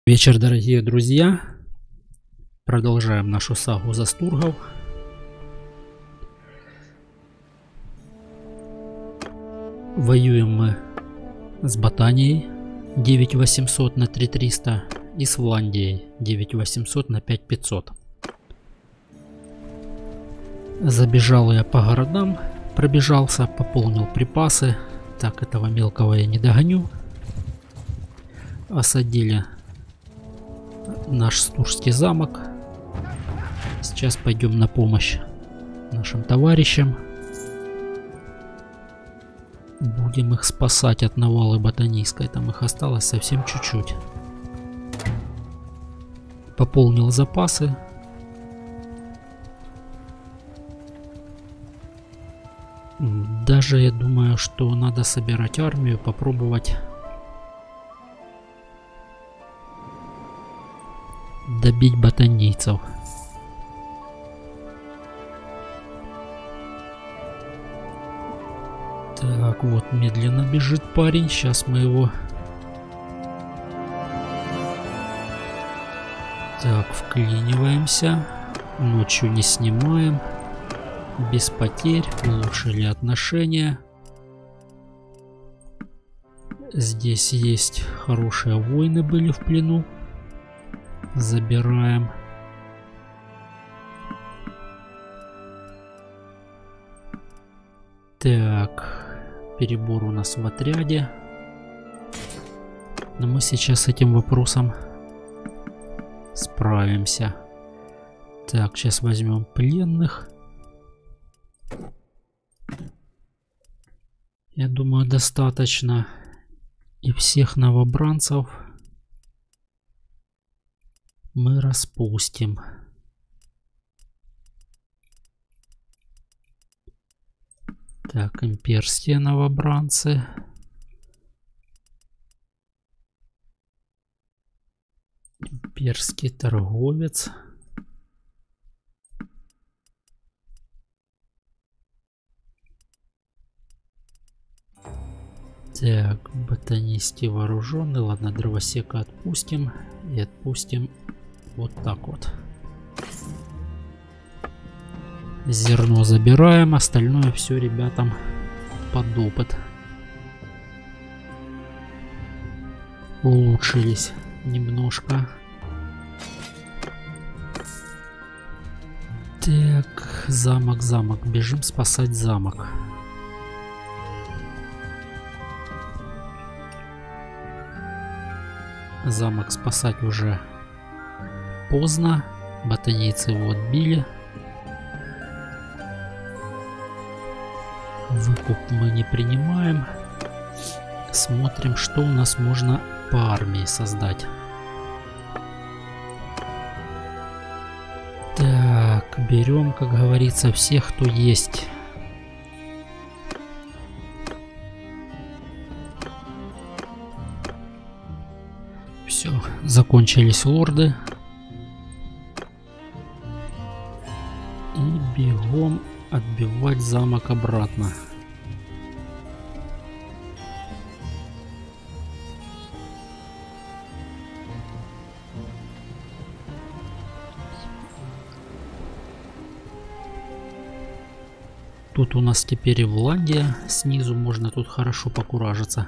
Вечер, дорогие друзья. Продолжаем нашу сагу Застургов. Воюем мы с Ботанией 9800 на 3300 и с Вландией 9800 на 5500. Забежал я по городам, пробежался, пополнил припасы. Так, этого мелкого я не догоню. Осадили наш Стурский замок. Сейчас пойдем на помощь нашим товарищам. Будем их спасать от навалы Ботанийской. Там их осталось совсем чуть-чуть. Пополнил запасы. Даже я думаю, что надо собирать армию, попробовать добить ботанийцев. Так, вот медленно бежит парень. Сейчас мы его... Так, вклиниваемся. Ночью не снимаем. Без потерь. Улучшили отношения. Здесь есть хорошие воины, были в плену. Забираем. Так, перебор у нас в отряде. Но мы сейчас с этим вопросом справимся. Так, сейчас возьмем пленных. Я думаю, достаточно. И всех новобранцев мы распустим. Так, имперские новобранцы. Имперский торговец. Так, ботанисты вооруженные. Ладно, дровосека отпустим. И отпустим вот так вот. Зерно забираем. Остальное все ребятам под опыт. Улучшились немножко. Так, замок. Бежим спасать замок. Замок спасать уже поздно. Ботанийцы его отбили. Выкуп мы не принимаем. Смотрим, что у нас можно по армии создать. Так, берем, как говорится, всех, кто есть. Все, закончились лорды. И бегом отбивать замок обратно. Тут у нас теперь и Вландия. Снизу можно тут хорошо покуражиться.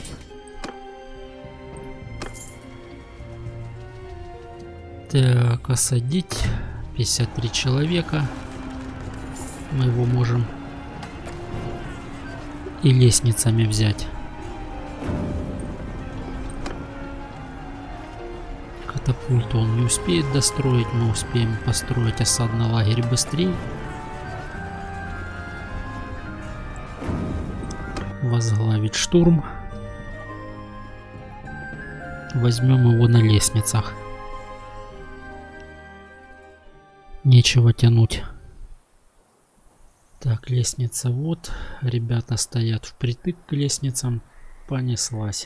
Так, осадить 53 человека. Мы его можем и лестницами взять. Катапульту он не успеет достроить. Мы успеем построить осадный лагерь быстрее. Возглавить штурм. Возьмем его на лестницах. Нечего тянуть. Так, лестница вот. Ребята стоят впритык к лестницам. Понеслась.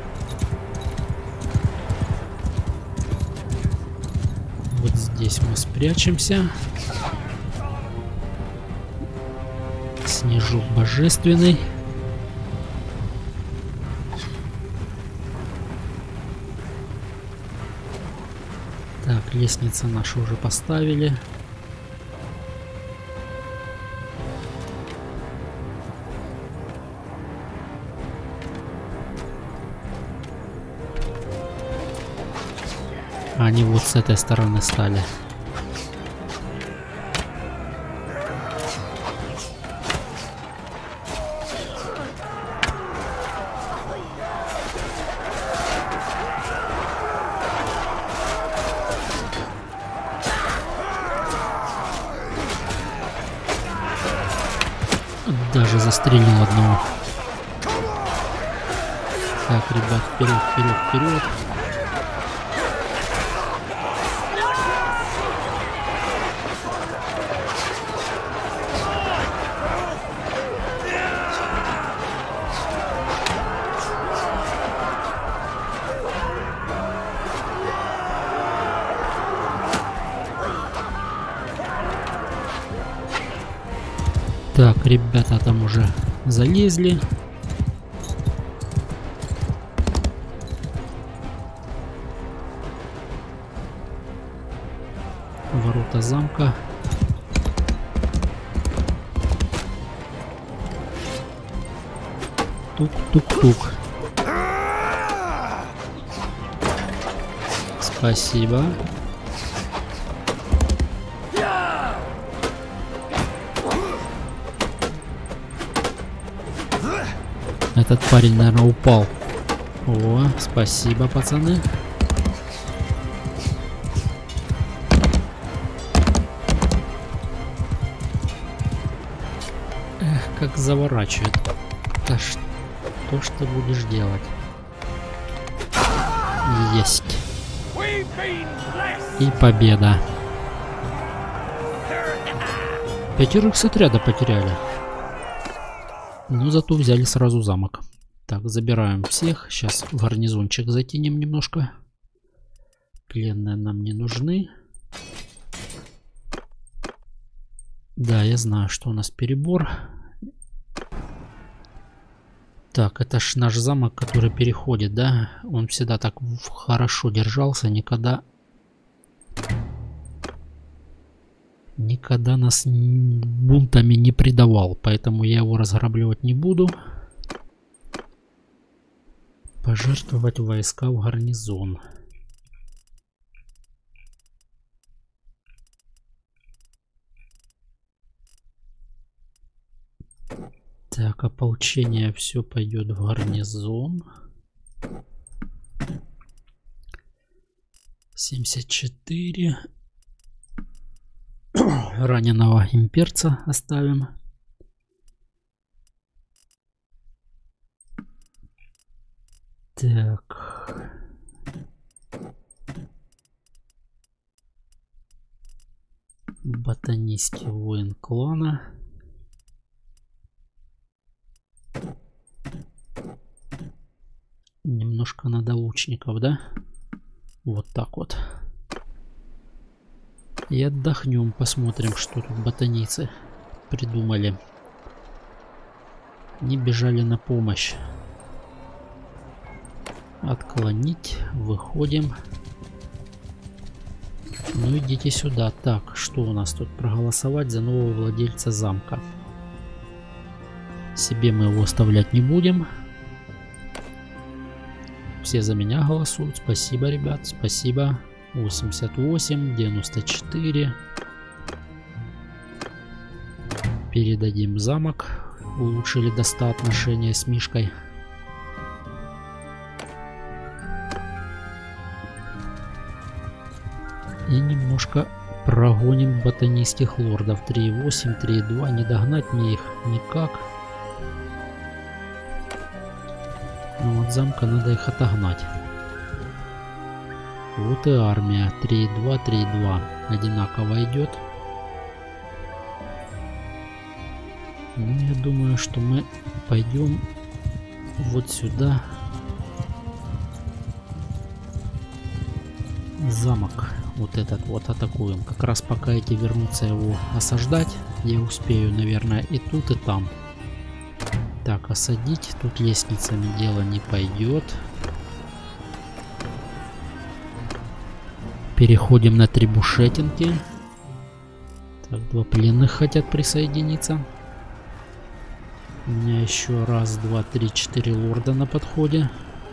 Вот здесь мы Прячемся. Снежок божественный. Так, лестница наша уже поставили. Они вот с этой стороны стали. Даже застрелил одного. Так, ребят, вперед, вперед, вперед. Так, ребята там уже залезли. Ворота замка. Тук-тук-тук. Спасибо. Этот парень, наверное, упал. О, спасибо, пацаны. Эх, как заворачивает. Да что ж ты будешь делать? Есть. И победа. 5 с отряда потеряли. Но зато взяли сразу замок. Так, забираем всех. Сейчас в гарнизончик затянем немножко. Пленные нам не нужны. Да, я знаю, что у нас перебор. Так, это ж наш замок, который переходит, да? Он всегда так хорошо держался, никогда нас бунтами не предавал, поэтому я его разграбливать не буду. Пожертвовать войска в гарнизон. Так, ополчение все пойдет в гарнизон. 74. Раненого имперца оставим. Так. Ботанистский воин клана. Немножко надо лучников, да? Вот так вот. И отдохнем, посмотрим, что тут ботаницы придумали. Не бежали на помощь. Отклонить, выходим. Ну идите сюда. Так, что у нас тут? Проголосовать за нового владельца замка. Себе мы его оставлять не будем. Все за меня голосуют. Спасибо, ребят, спасибо. 88, 94. Передадим замок. Улучшили до 100 отношения с Мишкой. И немножко прогоним ботанистских лордов. 3,8, 3,2. Не догнать мне их никак. Но от замка надо их отогнать. Вот и армия. 3,2, 3,2. Одинаково идет. Ну, я думаю, что мы пойдем вот сюда. Замок вот этот вот атакуем. Как раз пока эти вернутся его осаждать, я успею, наверное, и тут, и там. Так, осадить. Тут лестницами дело не пойдет. Переходим на трибушетинки. Так, 2 пленных хотят присоединиться. У меня еще 1, 2, 3, 4 лорда на подходе.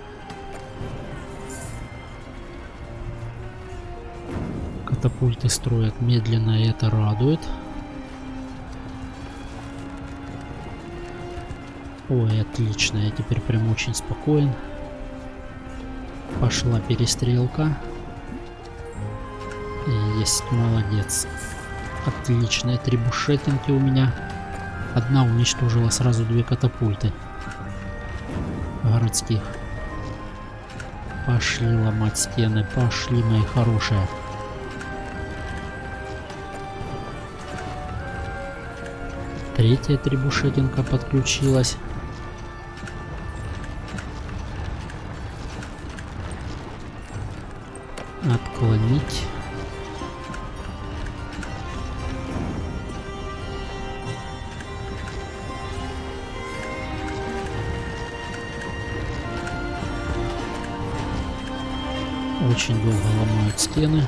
Катапульты строят медленно, и это радует. Ой, отлично, я теперь прям очень спокоен. Пошла перестрелка. Есть, молодец. Отличные трибушетинки у меня. Одна уничтожила сразу 2 катапульты городских. Пошли ломать стены, пошли, мои хорошие. Третья трибушетинка подключилась. Отклонить. Очень долго ломают стены.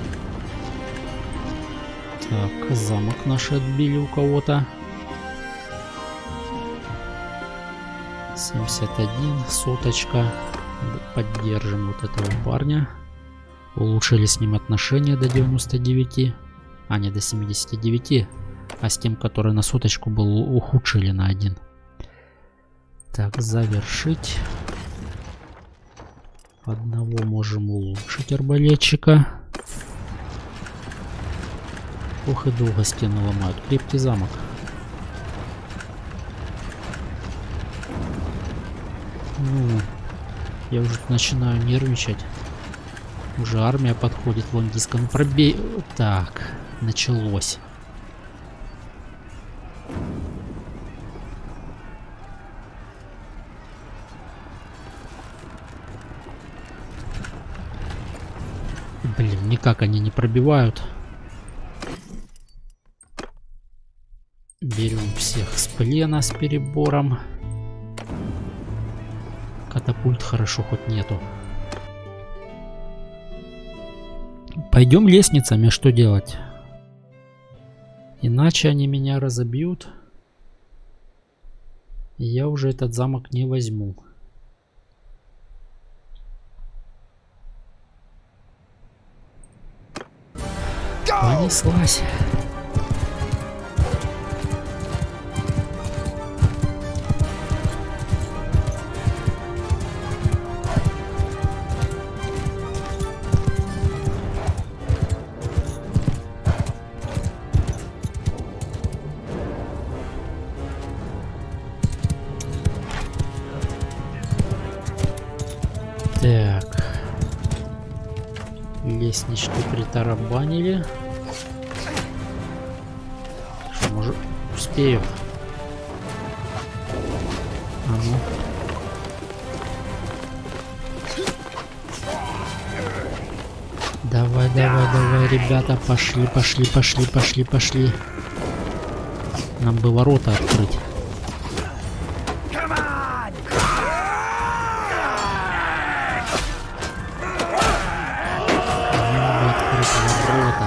Так, замок наши отбили у кого-то. 71, соточка. Поддержим вот этого парня. Улучшили с ним отношения до 99. А, не до 79. А с тем, который на соточку был, ухудшили на 1. Так, завершить. Одного можем улучшить, арбалетчика. Ох и долго стены ломают. Крепкий замок. Ну, я уже начинаю нервничать. Уже армия подходит. Вон диска. Ну пробей. Так, началось. Блин, никак они не пробивают. Берем всех с плена с перебором. Катапульт хорошо хоть нету. Пойдем лестницами, что делать? Иначе они меня разобьют. И я уже этот замок не возьму. Понеслась. Так. Лестнички притарабанили. Что, может, успею? А ну. Давай, давай, давай, ребята, пошли, пошли, пошли, пошли, пошли. Нам бы ворота открыть. Ворота.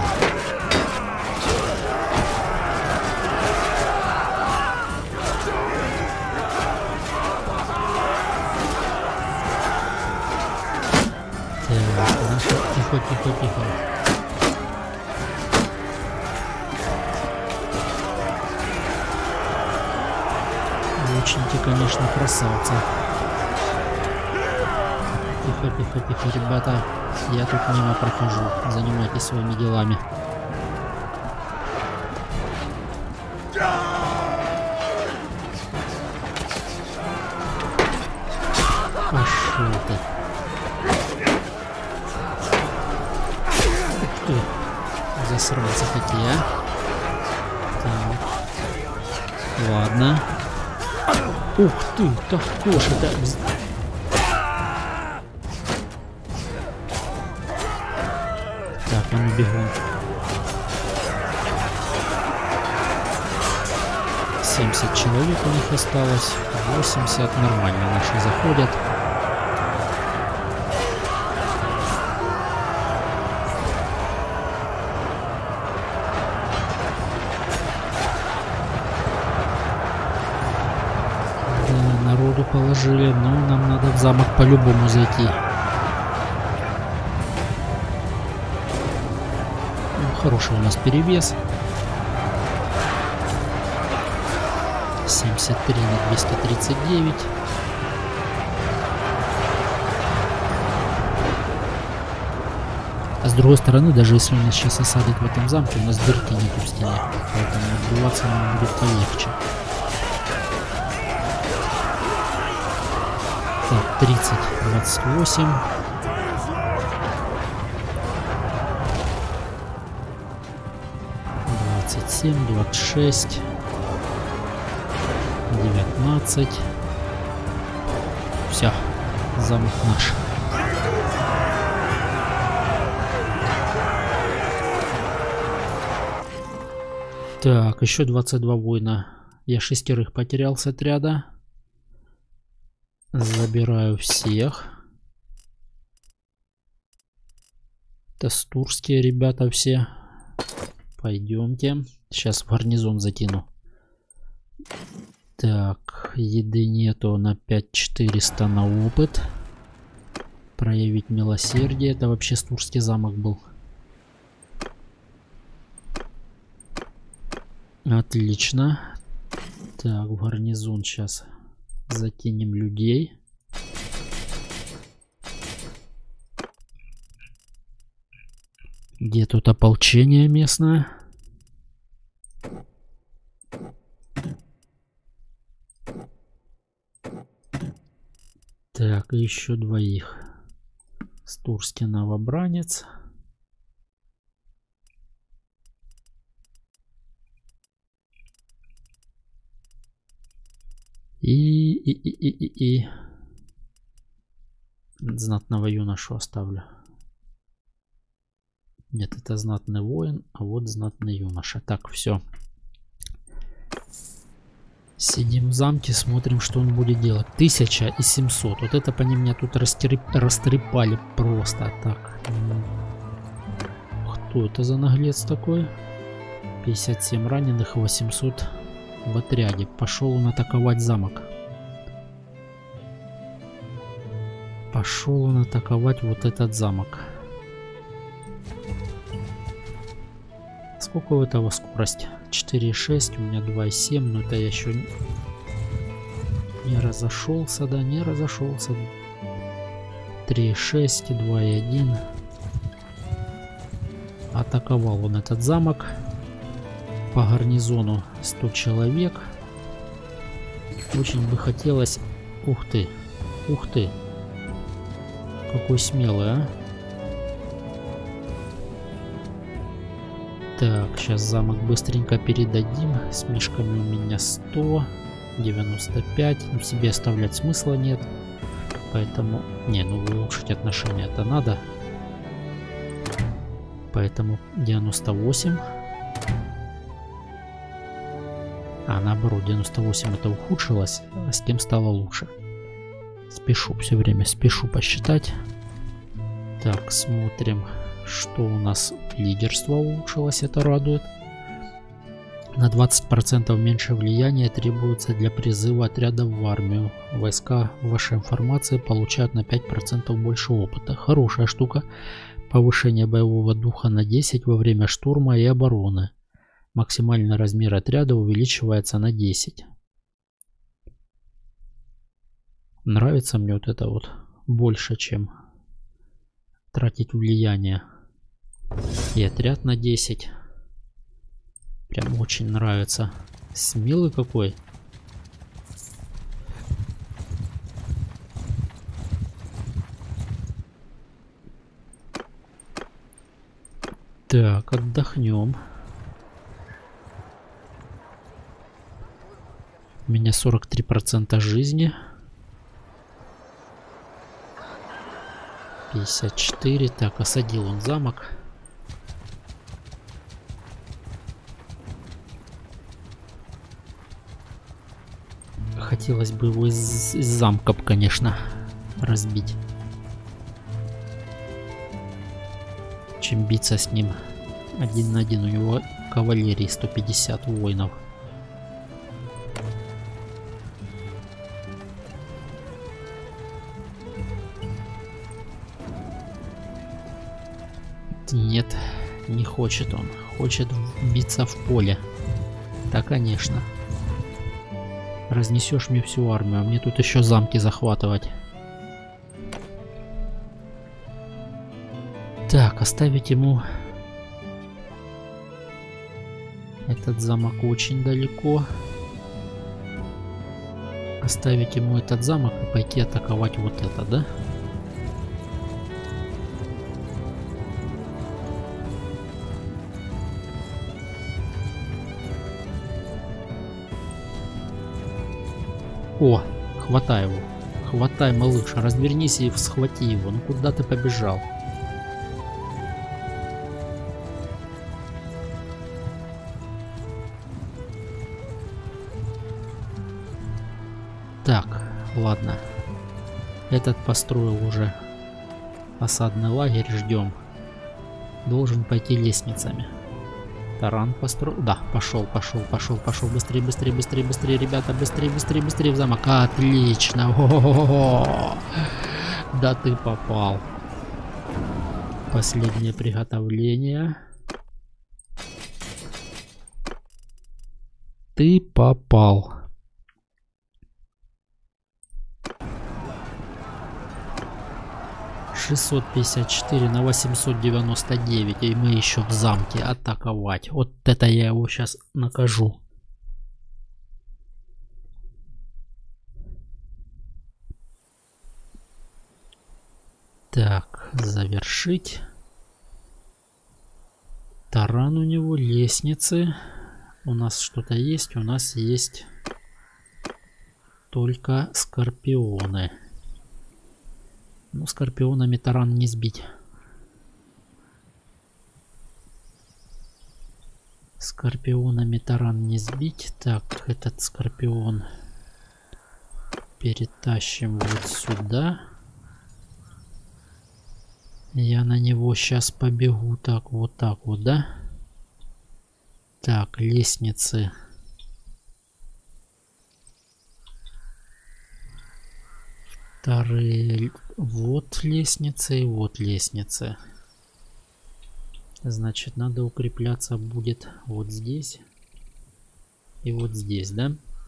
Тихо, тихо, тихо. Лучники, конечно, красавцы. Тихо, тихо, тихо, ребята. Я тут мимо прохожу. Занимайтесь своими делами. Пошел ты. Ух ты. Засранцы такие, а? Так. Ладно. Ух ты, так кош, это... Так, А ну бегом. 70 человек у них осталось. 80. Нормально наши заходят. Да, народу положили, но нам надо в замок по-любому зайти. Хороший у нас перевес. 73 на 239. А с другой стороны, даже если он нас сейчас осадит в этом замке, у нас дырки нет в стене. Поэтому отбиваться нам будет полегче. Так, 30, 28. Семь, 26, 19. Все, замок наш. Так, еще 22 воина. Я 6 потерял с отряда. Забираю всех. Тастурские ребята все. Пойдемте. Сейчас в гарнизон затяну. Так, еды нету на 5400 на опыт. Проявить милосердие. Это вообще Стурский замок был. Отлично. Так, в гарнизон сейчас затянем людей. Где тут ополчение местное? Так, еще двоих. Стурский новобранец. И знатного юношу оставлю. Нет, это знатный воин, а вот знатный юноша. Так, все. Сидим в замке, смотрим, что он будет делать. 1700. Вот это по ним меня тут растрепали просто так. Кто это за наглец такой? 57 раненых, 800 в отряде. Пошел он атаковать замок. Пошел он атаковать вот этот замок. Сколько у этого скорость? 4,6, у меня 2,7, но это я еще не разошелся, да, не разошелся. 3,6, 2,1. Атаковал он этот замок. По гарнизону 100 человек. Очень бы хотелось... Ух ты, ух ты. Какой смелый, а. Так, сейчас замок быстренько передадим. С мишками у меня 100, 95. Ну, себе оставлять смысла нет. Поэтому... Не, ну улучшить отношения это надо. Поэтому 98. А наоборот, 98 это ухудшилось, а с тем стало лучше. Спешу, все время спешу посчитать. Так, смотрим, что у нас. Лидерство улучшилось, это радует. На 20% меньше влияния требуется для призыва отряда в армию. Войска вашей информации получают на 5% больше опыта. Хорошая штука. Повышение боевого духа на 10 во время штурма и обороны. Максимальный размер отряда увеличивается на 10. Нравится мне вот это вот больше, чем тратить влияние. И отряд на 10. Прям очень нравится. Смелый какой. Так, отдохнем. У меня 43% жизни. 54. Так, осадил он замок. хотелось бы его из замка, конечно, разбить. Чем биться с ним 1 на 1. У него кавалерии 150 воинов. Нет, не хочет он. Хочет биться в поле. Да, конечно. Разнесешь мне всю армию, а мне тут еще замки захватывать. Так, оставить ему... Этот замок очень далеко. Оставить ему этот замок и пойти атаковать вот это, да? О, хватай его. Хватай, малыш, развернись и схвати его. Ну куда ты побежал? Так, ладно. Этот построил уже осадный лагерь, ждем. Должен пойти лестницами. Таран построил. Да, пошел. Быстрее, ребята, быстрее в замок. Отлично. О-о-о-о-о. Да ты попал. Последнее приготовление. Ты попал. «654 на 899, и мы еще в замке атаковать». Вот это я его сейчас накажу. Так, завершить. Таран у него, лестницы. У нас что-то есть? У нас есть только скорпионы. Ну, скорпионами таран не сбить. Скорпионами таран не сбить. Так, этот скорпион перетащим вот сюда. Я на него сейчас побегу. Так, вот, да? Так, лестницы. Вторые. Вот лестницы и вот лестницы. Значит, надо укрепляться будет вот здесь и вот здесь, да?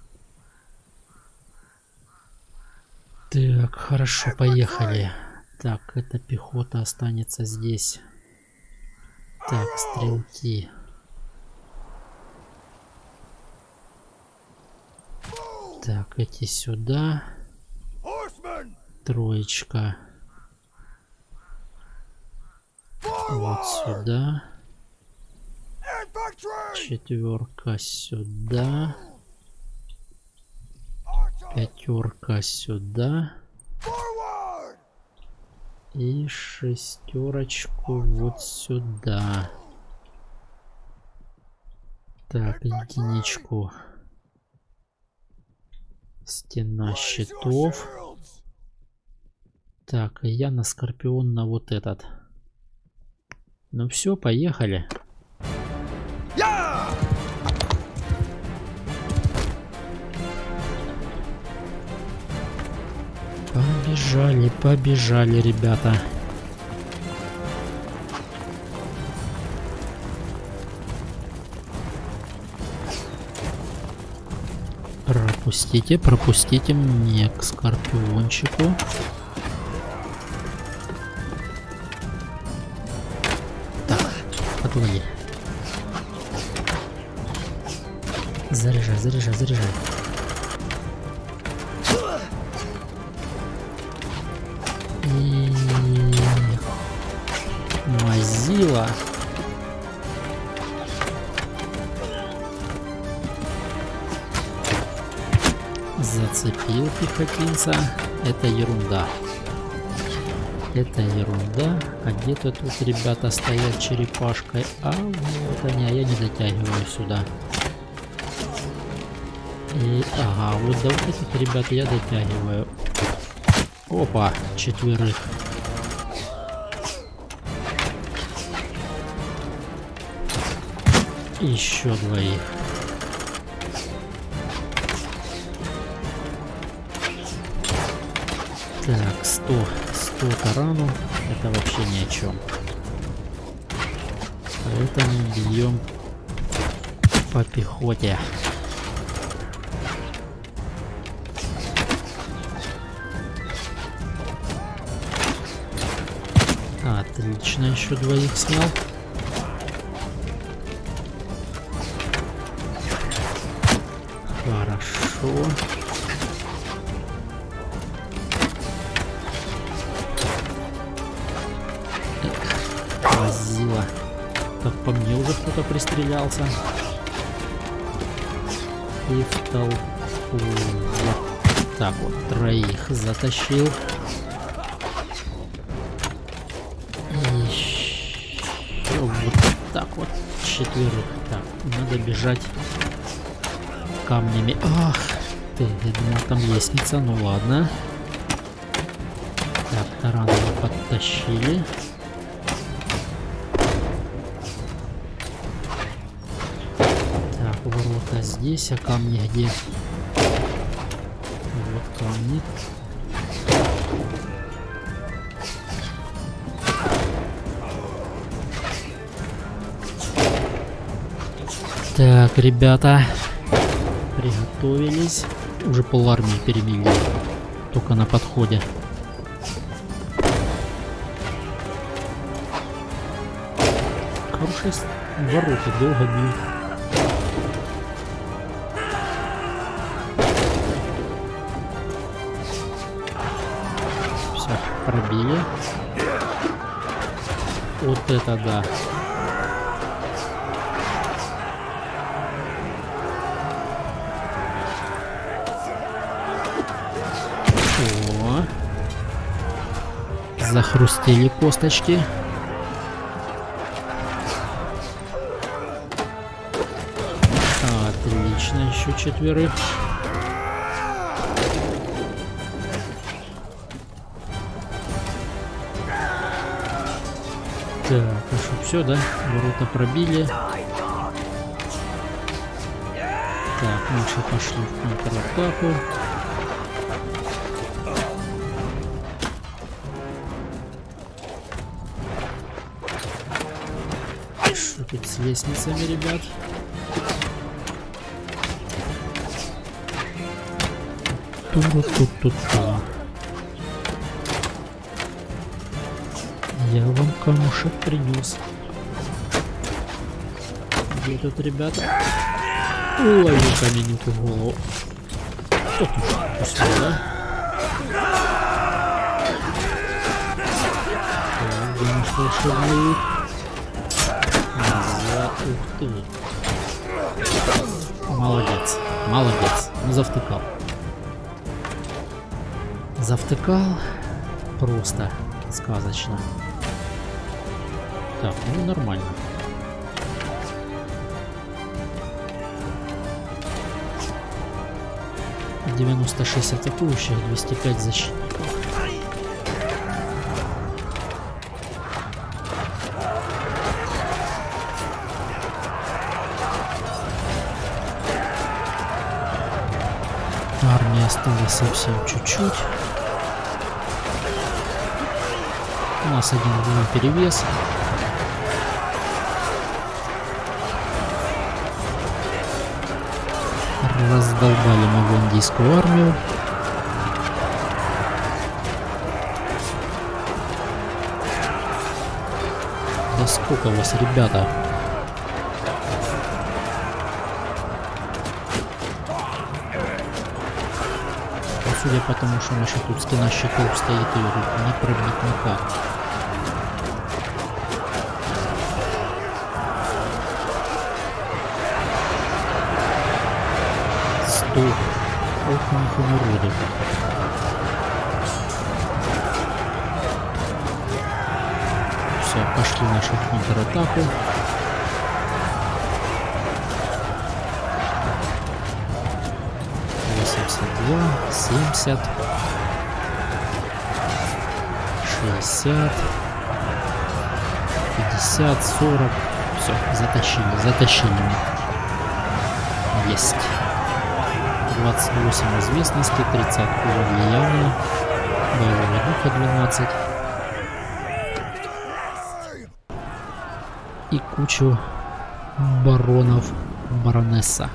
Так, хорошо, поехали. Так, эта пехота останется здесь. Так, стрелки. Так, эти сюда. Троечка. Вот сюда. Четверка сюда. Пятерка сюда. И шестерочку вот сюда. Так, единичку. Стена щитов. Так, и я на скорпион на вот этот. Ну все, поехали. Побежали, ребята. Пропустите мне к скорпиончику. Так, отвали. Заряжай. И... Мазила. Зацепил пехотинца. Это ерунда. А где-то тут ребята стоят черепашкой. А вот они, а я не дотягиваю сюда. И, ага, вот до вот этих ребят я дотягиваю. Опа, 4. Еще 2. Так, 100 тарану. Это вообще ни о чем. Поэтому бьем по пехоте. Отлично, еще 2 снял. Хорошо. Возила. Так, по мне уже кто-то пристрелялся. И в толпу. Вот так вот, 3 затащил. Еще вот так вот, 4. Так, надо бежать камнями. Ах ты, я думал, там лестница, ну ладно. Так, таран мы подтащили. Так, ворота здесь, а камни где? Вот камни. Так, ребята, приготовились. Уже пол-армии перебили. Только на подходе. Хорошие ворота, долго бьют. Все, пробили. Вот это да. Захрустели косточки. Отлично, еще 4. Так, ну что, все, да? Ворота пробили. Так, наши пошли в контратаку. Что тут с лестницами, ребят? Ту-ту-ту-ту-ту. Я вам камушек принес. Где тут, ребята? Ловлю каменюку в голову. Тут уж пустил, да? Так, где наш волшебный лук? Назад, ух ты. Молодец, молодец. Ну, завтыкал. Завтыкал просто сказочно. Так, ну нормально. — 96 атакующих, 205 защитников. Армии осталось совсем чуть-чуть. У нас 1-2 перевес. Раздолбали мавандийскую армию. Да сколько вас, ребята? Судя по тому, что наша тут стена щитов стоит, ее не пробить никак. Стоп. Ох, их народу. Все, пошли наши в контратаку. 70, 60, 50, 40. Все, затащили. Есть. 28 известности, 30 влияния, боевого духа 12. И кучу баронов, баронесса.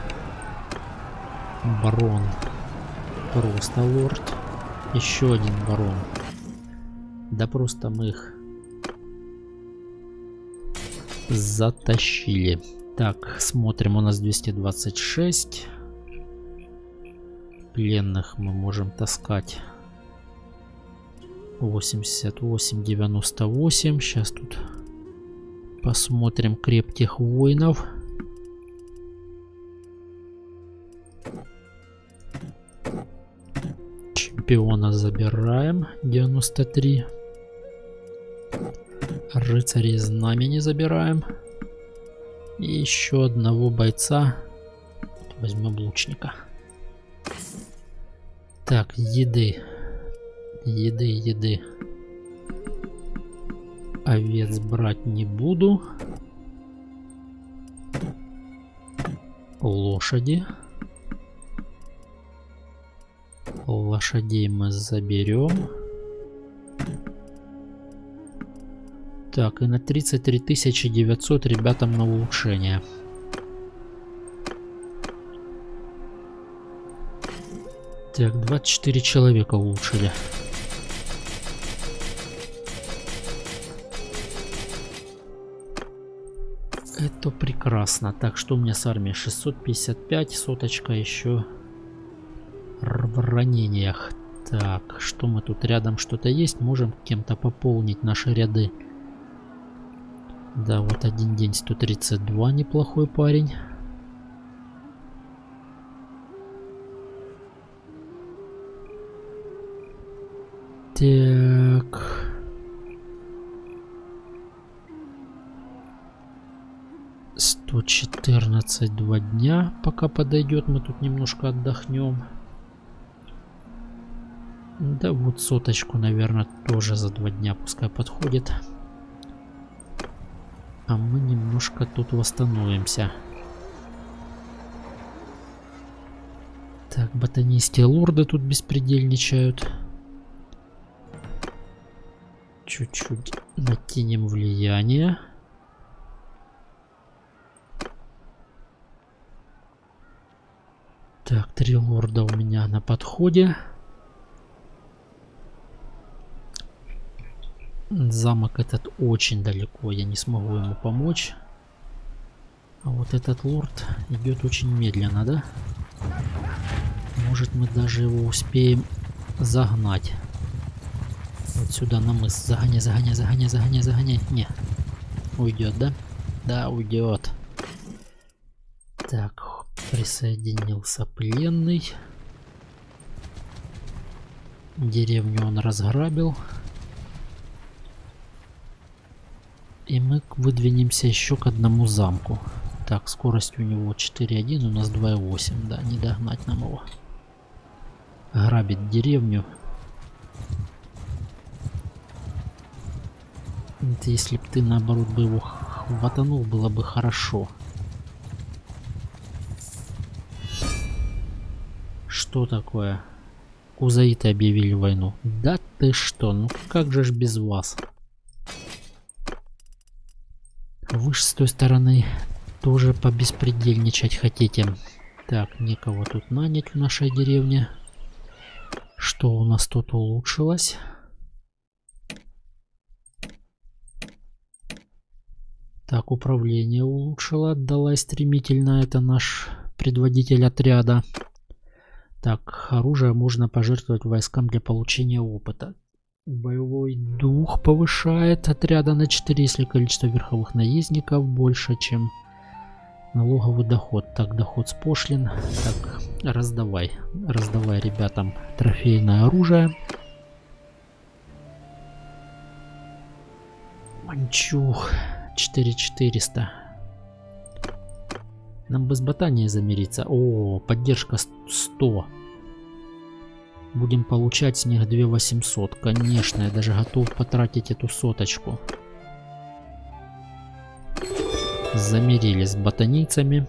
Барон. Просто лорд. Еще один барон. Да просто мы их затащили. Так, смотрим, у нас 226. Пленных мы можем таскать 88, 98. Сейчас тут посмотрим крепких воинов. Чемпиона забираем 93. Рыцарей знамени забираем. И еще одного бойца. Возьмем лучника. Так, еды. Овец брать не буду. Лошади. Лошадей мы заберем. Так, и на 33 900 ребятам на улучшение. Так, 24 человека улучшили. Это прекрасно. Так, что у меня с армией? 655, соточка еще в ранениях. Так, что мы тут рядом что-то есть? Можем кем-то пополнить наши ряды. Да, вот один день 132, неплохой парень. Так. $114 2 дня, пока подойдет, мы тут немножко отдохнем. Да вот соточку, наверное, тоже за 2 дня пускай подходит. А мы немножко тут восстановимся. Так, ботанистские лорды тут беспредельничают. Чуть-чуть накинем влияние. Так, 3 лорда у меня на подходе. Замок этот очень далеко, я не смогу ему помочь. А вот этот лорд идет очень медленно, да? Может, мы даже его успеем загнать. Вот сюда на мыс. Загоняй. Не. Уйдет, да? Да, уйдет. Так, присоединился пленный. Деревню он разграбил. И мы выдвинемся еще к одному замку. Так, скорость у него 4.1, у нас 2.8. Да, не догнать нам его. Грабит деревню. Это если бы ты, наоборот, бы его хватанул, было бы хорошо. Что такое? Кузаиты объявили войну. Да ты что? Ну как же ж без вас? Вы ж с той стороны тоже побеспредельничать хотите. Так, никого тут нанять в нашей деревне. Что у нас тут улучшилось? Так, управление улучшило, отдала стремительно. Это наш предводитель отряда. Так, оружие можно пожертвовать войскам для получения опыта. Боевой дух повышает отряда на 4, если количество верховых наездников больше, чем налоговый доход. Так, доход с пошлин. Так, раздавай. Раздавай ребятам трофейное оружие. Манчух. 4400. Нам бы с ботанией замириться. О, поддержка 100. Будем получать с них 2800. Конечно, я даже готов потратить эту соточку. Замирились с ботанийцами.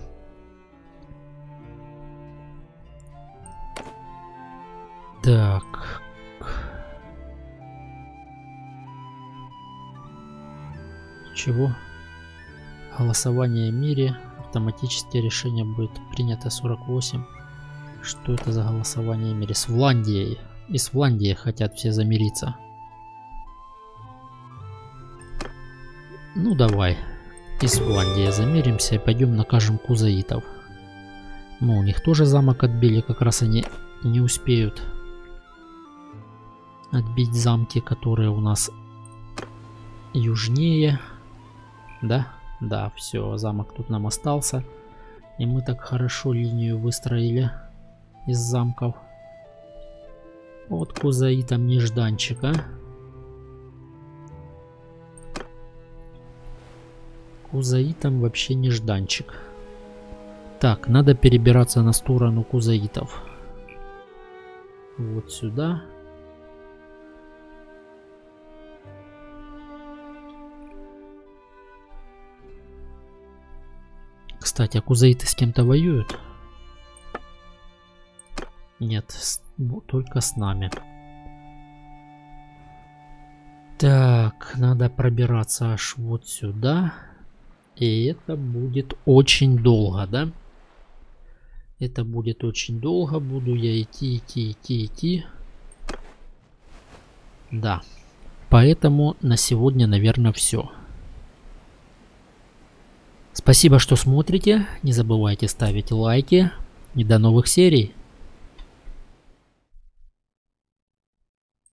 Так. Чего? Голосование в мире. Автоматическое решение будет принято 48. Что это за голосование в мире? С Фландией. И с Фландией хотят все замириться. Ну давай. И с Фландией замиримся и пойдем накажем кузаитов. Мы у них тоже замок отбили. Как раз они не успеют отбить замки, которые у нас южнее. Да? Да, все, замок тут нам остался. И мы так хорошо линию выстроили из замков. Вот кузаитам нежданчик, а? Кузаитам вообще нежданчик. Так, надо перебираться на сторону кузаитов. Вот сюда. Кстати, а кузаиты с кем-то воюют? Нет, только с нами. Так, надо пробираться аж вот сюда. И это будет очень долго, да? Это будет очень долго. Буду я идти. Да. Поэтому на сегодня, наверное, все. Спасибо, что смотрите. Не забывайте ставить лайки. И до новых серий.